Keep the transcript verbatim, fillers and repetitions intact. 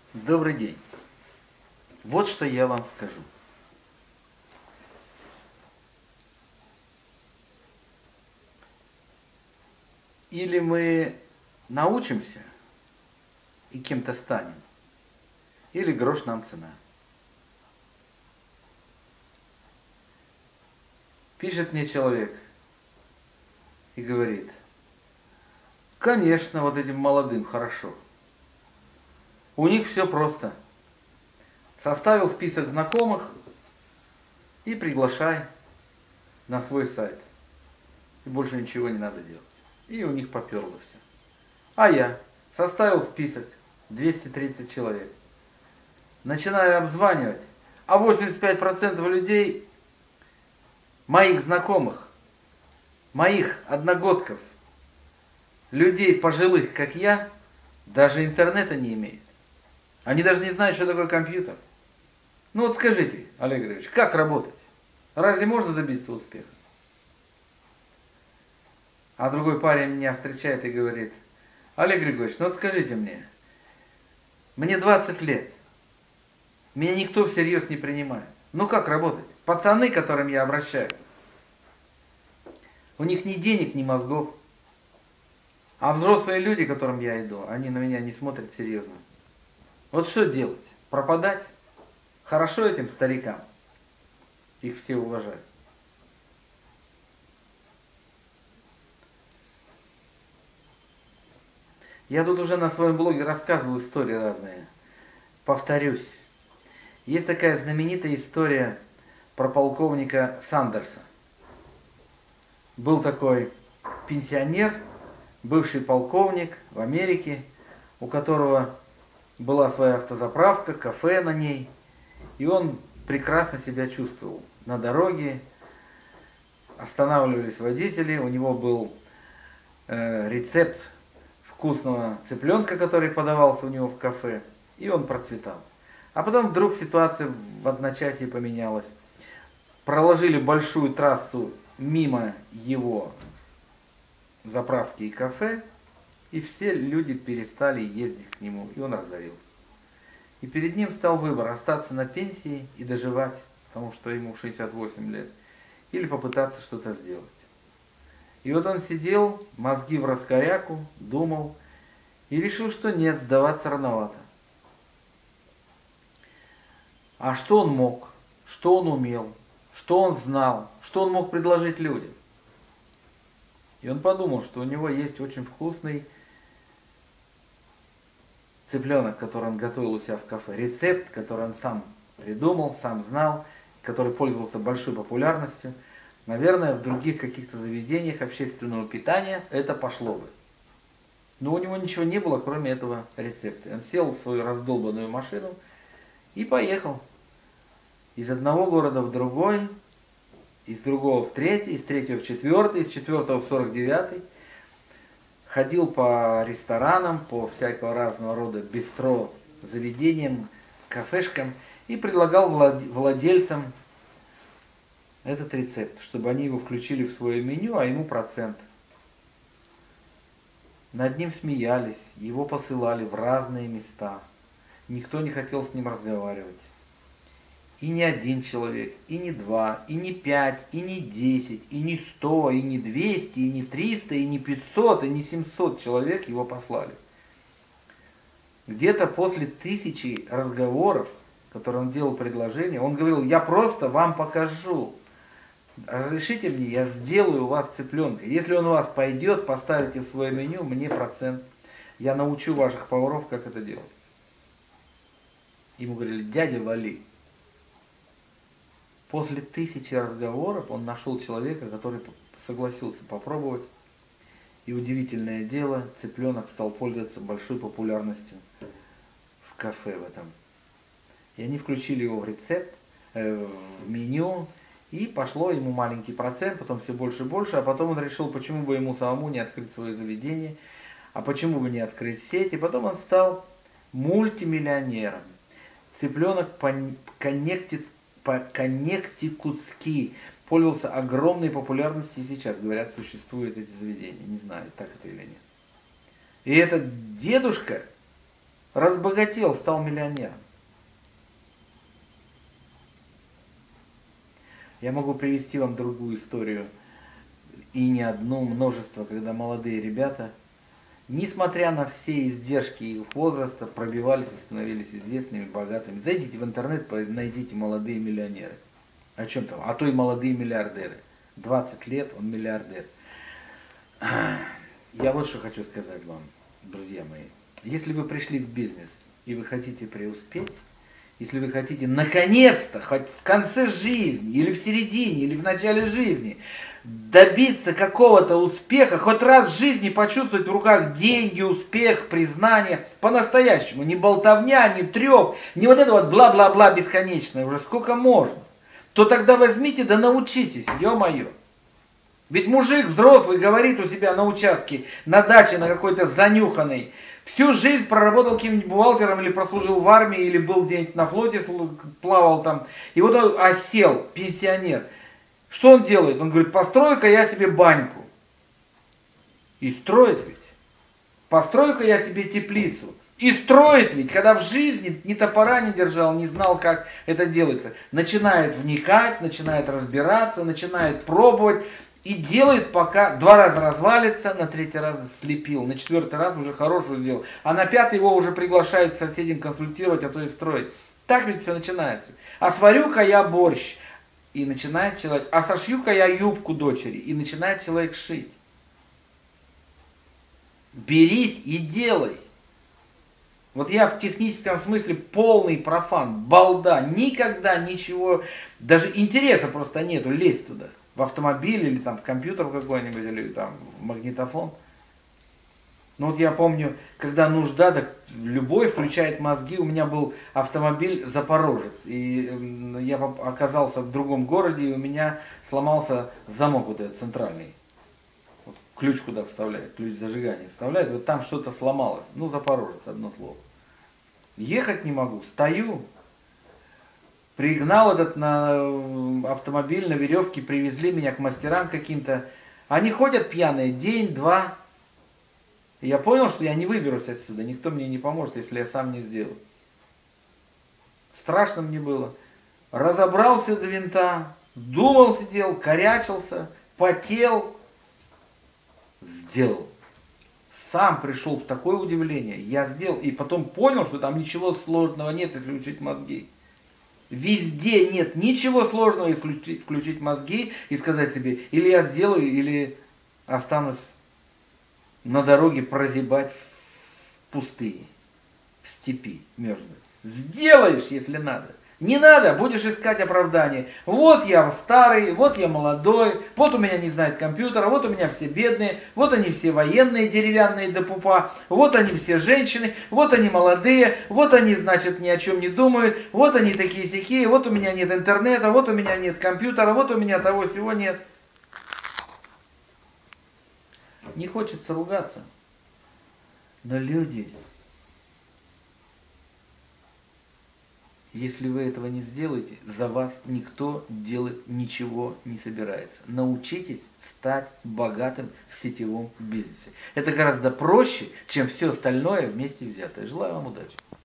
Добрый день. Вот что я вам скажу. Или мы научимся и кем-то станем, или грош нам цена. Пишет мне человек и говорит: конечно, вот этим молодым хорошо. У них все просто. Составил список знакомых и приглашай на свой сайт. И больше ничего не надо делать. И у них поперло все. А я составил список двести тридцать человек. Начинаю обзванивать, а восемьдесят пять процентов людей, моих знакомых, моих одногодков, людей пожилых, как я, даже интернета не имеют. Они даже не знают, что такое компьютер. Ну вот скажите, Олег Григорьевич, как работать? Разве можно добиться успеха? А другой парень меня встречает и говорит: Олег Григорьевич, ну вот скажите мне, мне двадцать лет, меня никто всерьез не принимает. Ну как работать? Пацаны, к которым я обращаюсь, у них ни денег, ни мозгов. А взрослые люди, к которым я иду, они на меня не смотрят серьезно. Вот что делать? Пропадать? Хорошо этим старикам. Их все уважают. Я тут уже на своем блоге рассказывал истории разные. Повторюсь. Есть такая знаменитая история про полковника Сандерса. Был такой пенсионер, бывший полковник в Америке, у которого была своя автозаправка, кафе на ней, и он прекрасно себя чувствовал. На дороге останавливались водители, у него был э, рецепт вкусного цыпленка, который подавался у него в кафе, и он процветал. А потом вдруг ситуация в одночасье поменялась. Проложили большую трассу мимо его заправки и кафе, и все люди перестали ездить к нему, и он разорился. И перед ним стал выбор: остаться на пенсии и доживать, потому что ему шестьдесят восемь лет, или попытаться что-то сделать. И вот он сидел, мозги в раскоряку, думал, и решил, что нет, сдаваться рановато. А что он мог? Что он умел? Что он знал? Что он мог предложить людям? И он подумал, что у него есть очень вкусный цыпленок, который он готовил у себя в кафе. Рецепт, который он сам придумал, сам знал, который пользовался большой популярностью. Наверное, в других каких-то заведениях общественного питания это пошло бы. Но у него ничего не было, кроме этого рецепта. Он сел в свою раздолбанную машину и поехал. Из одного города в другой, из другого в третий, из третьего в четвертый, из четвертого в сорок девятый. Ходил по ресторанам, по всякого разного рода бистро, заведениям, кафешкам и предлагал владельцам этот рецепт, чтобы они его включили в свое меню, а ему процент. Над ним смеялись, его посылали в разные места. Никто не хотел с ним разговаривать. И не один человек, и не два, и не пять, и не десять, и не сто, и не двести, и не триста, и не пятьсот, и не семьсот человек его послали. Где-то после тысячи разговоров, которые он делал предложение, он говорил: я просто вам покажу. Разрешите мне, я сделаю у вас цыпленка. Если он у вас пойдет, поставите в свое меню, мне процент. Я научу ваших поваров, как это делать. Ему говорили: дядя, вали. После тысячи разговоров он нашел человека, который согласился попробовать. И удивительное дело, цыпленок стал пользоваться большой популярностью в кафе в этом. И они включили его в рецепт, э, в меню, и пошло ему маленький процент, потом все больше и больше, а потом он решил, почему бы ему самому не открыть свое заведение, а почему бы не открыть сеть, и потом он стал мультимиллионером. Цыпленок коннектит по-коннектикутски пользовался огромной популярностью, и сейчас, говорят, существуют эти заведения. Не знаю, так это или нет. И этот дедушка разбогател, стал миллионером. Я могу привести вам другую историю, и не одну, множество, когда молодые ребята, несмотря на все издержки их возраста, пробивались и становились известными, богатыми. Зайдите в интернет, найдите молодые миллионеры. О чем там? А то и молодые миллиардеры. двадцать лет, он миллиардер. Я вот что хочу сказать вам, друзья мои. Если вы пришли в бизнес и вы хотите преуспеть, если вы хотите наконец-то, хоть в конце жизни, или в середине, или в начале жизни, добиться какого-то успеха, хоть раз в жизни почувствовать в руках деньги, успех, признание, по-настоящему, не болтовня, не треп, не вот это вот бла-бла-бла бесконечное, уже сколько можно, то тогда возьмите да научитесь, ё-моё. Ведь мужик взрослый говорит у себя на участке, на даче, на какой-то занюханной, всю жизнь проработал каким-нибудь бухгалтером, или прослужил в армии, или был где-нибудь на флоте, плавал там, и вот он осел, пенсионер. Что он делает? Он говорит, построю-ка я себе баньку. И строит ведь. Построю-ка я себе теплицу. И строит ведь, когда в жизни ни топора не держал, не знал, как это делается. Начинает вникать, начинает разбираться, начинает пробовать. И делает, пока два раза развалится, на третий раз слепил, на четвертый раз уже хорошую сделал. А на пятый его уже приглашают к соседям консультировать, а то и строить. Так ведь все начинается. А сварю-ка я борщ. И начинает человек, а сошью-ка я юбку дочери. И начинает человек шить. Берись и делай. Вот я в техническом смысле полный профан, балда. Никогда ничего, даже интереса просто нету лезть туда. В автомобиль или там в компьютер какой-нибудь, или там в магнитофон. Ну вот я помню, когда нужда, так любой включает мозги. У меня был автомобиль Запорожец. И я оказался в другом городе, и у меня сломался замок вот этот центральный. Вот ключ куда вставляет, ключ зажигания вставляет. Вот там что-то сломалось. Ну, Запорожец, одно слово. Ехать не могу, стою. Пригнал этот на автомобиль, на веревке, привезли меня к мастерам каким-то. Они ходят пьяные день-два. И я понял, что я не выберусь отсюда, никто мне не поможет, если я сам не сделаю. Страшно мне было. Разобрался до винта, думал, сидел, корячился, потел. Сделал. Сам пришел в такое удивление. Я сделал. И потом понял, что там ничего сложного нет, если учить мозги. Везде нет ничего сложного, если включить, включить мозги и сказать себе, или я сделаю, или останусь на дороге прозябать в пустыне, в степи мерзнуть. Сделаешь, если надо. Не надо, будешь искать оправдание. Вот я старый, вот я молодой, вот у меня не знает компьютера, вот у меня все бедные, вот они все военные, деревянные до пупа, вот они все женщины, вот они молодые, вот они, значит, ни о чем не думают, вот они такие-сякие, вот у меня нет интернета, вот у меня нет компьютера, вот у меня того всего нет. Не хочется ругаться, но люди... Если вы этого не сделаете, за вас никто делать ничего не собирается. Научитесь стать богатым в сетевом бизнесе. Это гораздо проще, чем все остальное вместе взятое. Желаю вам удачи.